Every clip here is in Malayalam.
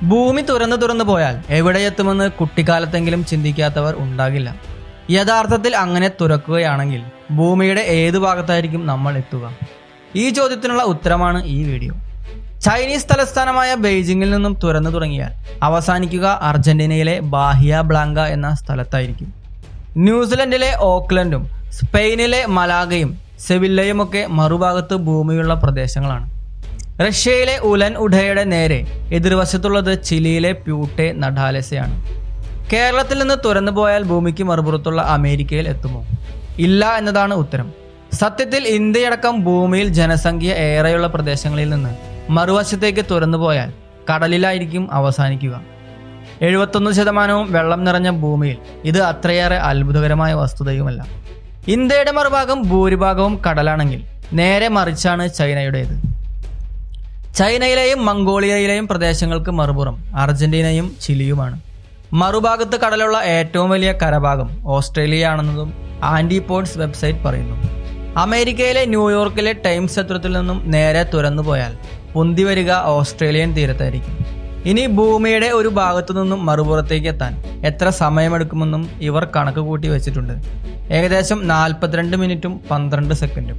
ഭൂമി തുറന്നു പോയാൽ എവിടെയെത്തുമെന്ന് കുട്ടിക്കാലത്തെങ്കിലും ചിന്തിക്കാത്തവർ ഉണ്ടാകില്ല. യഥാർത്ഥത്തിൽ അങ്ങനെ തുറക്കുകയാണെങ്കിൽ ഭൂമിയുടെ ഏത് ഭാഗത്തായിരിക്കും നമ്മൾ എത്തുക? ഈ ചോദ്യത്തിനുള്ള ഉത്തരമാണ് ഈ വീഡിയോ. ചൈനീസ് തലസ്ഥാനമായ ബെയ്ജിങ്ങിൽ നിന്നും തുറന്നു തുടങ്ങിയാൽ അവസാനിക്കുക അർജന്റീനയിലെ ബാഹിയ ബ്ലാങ്ക എന്ന സ്ഥലത്തായിരിക്കും. ന്യൂസിലൻഡിലെ ഓക്ലൻഡും സ്പെയിനിലെ മലാഗയും സെവില്ലയുമൊക്കെ മറുഭാഗത്ത് ഭൂമിയുള്ള പ്രദേശങ്ങളാണ്. റഷ്യയിലെ ഉലൻ ഉഡയുടെ നേരെ എതിർവശത്തുള്ളത് ചിലിയിലെ പ്യൂട്ടെ നഡാലെസയാണ്. കേരളത്തിൽ നിന്ന് തുറന്നു പോയാൽ ഭൂമിക്ക് മറുപുറത്തുള്ള അമേരിക്കയിൽ എത്തുമോ? ഇല്ല എന്നതാണ് ഉത്തരം. സത്യത്തിൽ ഇന്ത്യയടക്കം ഭൂമിയിൽ ജനസംഖ്യ ഏറെയുള്ള പ്രദേശങ്ങളിൽ നിന്ന് മറുവശത്തേക്ക് തുറന്നു പോയാൽ കടലിലായിരിക്കും അവസാനിക്കുക. 71% വെള്ളം നിറഞ്ഞ ഭൂമിയിൽ ഇത് അത്രയേറെ അത്ഭുതകരമായ വസ്തുതയുമല്ല. ഇന്ത്യയുടെ മറുഭാഗം ഭൂരിഭാഗവും കടലാണെങ്കിൽ നേരെ മറിച്ചാണ് ചൈനയുടേത്. ചൈനയിലെയും മംഗോളിയയിലെയും പ്രദേശങ്ങൾക്ക് മറുപുറം അർജന്റീനയും ചിലിയുമാണ്. മറുഭാഗത്ത് കടലുള്ള ഏറ്റവും വലിയ കരഭാഗം ഓസ്ട്രേലിയയാണെന്നതും ആന്റിപോഡ്സ് വെബ്സൈറ്റ് പറയുന്നു. അമേരിക്കയിലെ ന്യൂയോർക്കിലെ ടൈംസ് ചത്രത്തിൽ നിന്നും നേരെ തുറന്നു പോയാൽ പൊന്തി വരിക ഓസ്ട്രേലിയൻ തീരത്തായിരിക്കും. ഇനി ഭൂമിയുടെ ഒരു ഭാഗത്തു നിന്നും മറുപുറത്തേക്ക് എത്താൻ എത്ര സമയമെടുക്കുമെന്നും ഇവർ കണക്ക് കൂട്ടി വെച്ചിട്ടുണ്ട്. ഏകദേശം 42 മിനിറ്റും 12 സെക്കൻഡും.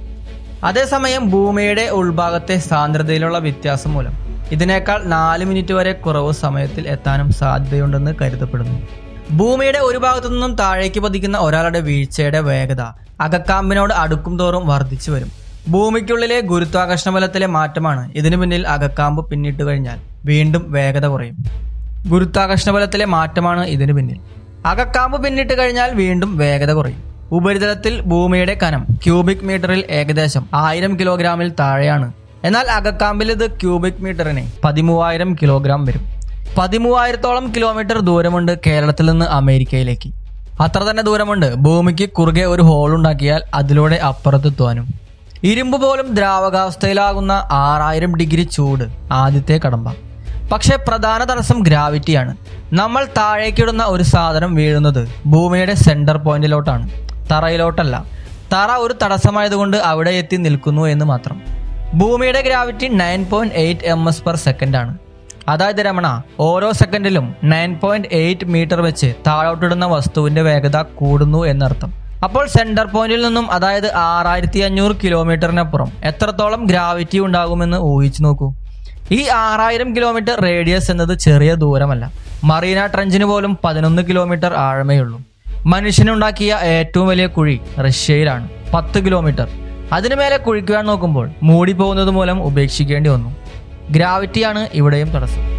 അതേസമയം ഭൂമിയുടെ ഉൾഭാഗത്തെ സാന്ദ്രതയിലുള്ള വ്യത്യാസം മൂലം ഇതിനേക്കാൾ 4 മിനിറ്റ് വരെ കുറവ് സമയത്തിൽ എത്താനും സാധ്യതയുണ്ടെന്ന് കരുതപ്പെടുന്നു. ഭൂമിയുടെ ഒരു ഭാഗത്തു നിന്നും താഴേക്ക് പതിക്കുന്ന ഒരാളുടെ വീഴ്ചയുടെ വേഗത അകക്കാമ്പിനോട് അടുക്കും തോറും വർദ്ധിച്ചു വരും. ഭൂമിക്കുള്ളിലെ ഗുരുത്വാകർഷണ ബലത്തിലെ മാറ്റമാണ് ഇതിനു പിന്നിൽ. അകക്കാമ്പ് പിന്നിട്ട് കഴിഞ്ഞാൽ വീണ്ടും വേഗത കുറയും. ഗുരുത്വാകർഷണ ബലത്തിലെ മാറ്റമാണ് ഇതിനു പിന്നിൽ. അകക്കാമ്പ് പിന്നിട്ട് കഴിഞ്ഞാൽ വീണ്ടും വേഗത കുറയും. ഉപരിതലത്തിൽ ഭൂമിയുടെ കനം ക്യൂബിക് മീറ്ററിൽ ഏകദേശം 1000 കിലോഗ്രാമിൽ താഴെയാണ്. എന്നാൽ അകക്കാമ്പിൽ ഇത് ക്യൂബിക് മീറ്ററിന് 13,000 കിലോഗ്രാം വരും. 13,000-ഓളം കിലോമീറ്റർ ദൂരമുണ്ട് കേരളത്തിൽ നിന്ന് അമേരിക്കയിലേക്ക്. അത്ര തന്നെ ദൂരമുണ്ട് ഭൂമിക്ക് കുറുകെ ഒരു ഹോൾ ഉണ്ടാക്കിയാൽ അതിലൂടെ അപ്പുറത്തെത്തുവാനും. ഇരുമ്പ് പോലും ദ്രാവകാവസ്ഥയിലാകുന്ന 6000 ഡിഗ്രി ചൂട് ആദ്യത്തെ കടമ്പ. പക്ഷെ പ്രധാന തടസ്സം ഗ്രാവിറ്റിയാണ്. നമ്മൾ താഴേക്കിടുന്ന ഒരു സാധനം വീഴുന്നത് ഭൂമിയുടെ സെന്റർ പോയിന്റിലോട്ടാണ്, തറയിലോട്ടല്ല. തറ ഒരു തടസ്സമായതുകൊണ്ട് അവിടെ എത്തി നിൽക്കുന്നു എന്ന് മാത്രം. ഭൂമിയുടെ ഗ്രാവിറ്റി 9.8 ms/s ആണ്. അതായത് രമണ, ഓരോ സെക്കൻഡിലും 9.8 മീറ്റർ വെച്ച് താഴോട്ടിടുന്ന വസ്തുവിന്റെ വേഗത കൂടുന്നു എന്നർത്ഥം. അപ്പോൾ സെന്റർ പോയിന്റിൽ നിന്നും, അതായത് 6500 കിലോമീറ്ററിനപ്പുറം എത്രത്തോളം ഗ്രാവിറ്റി ഉണ്ടാകുമെന്ന് ഊഹിച്ചു നോക്കൂ. ഈ 6000 കിലോമീറ്റർ റേഡിയസ് എന്നത് ചെറിയ ദൂരമല്ല. മറീന ട്രഞ്ചിന് പോലും 11 കിലോമീറ്റർ ആഴമേ ഉള്ളൂ. മനുഷ്യനുണ്ടാക്കിയ ഏറ്റവും വലിയ കുഴി റഷ്യയിലാണ്, 10 കിലോമീറ്റർ. അതിനുമേലെ കുഴിക്കുവാൻ നോക്കുമ്പോൾ മൂടിപ്പോകുന്നത് മൂലം ഉപേക്ഷിക്കേണ്ടി വന്നു. ഗ്രാവിറ്റിയാണ് ഇവിടെയും തടസ്സം.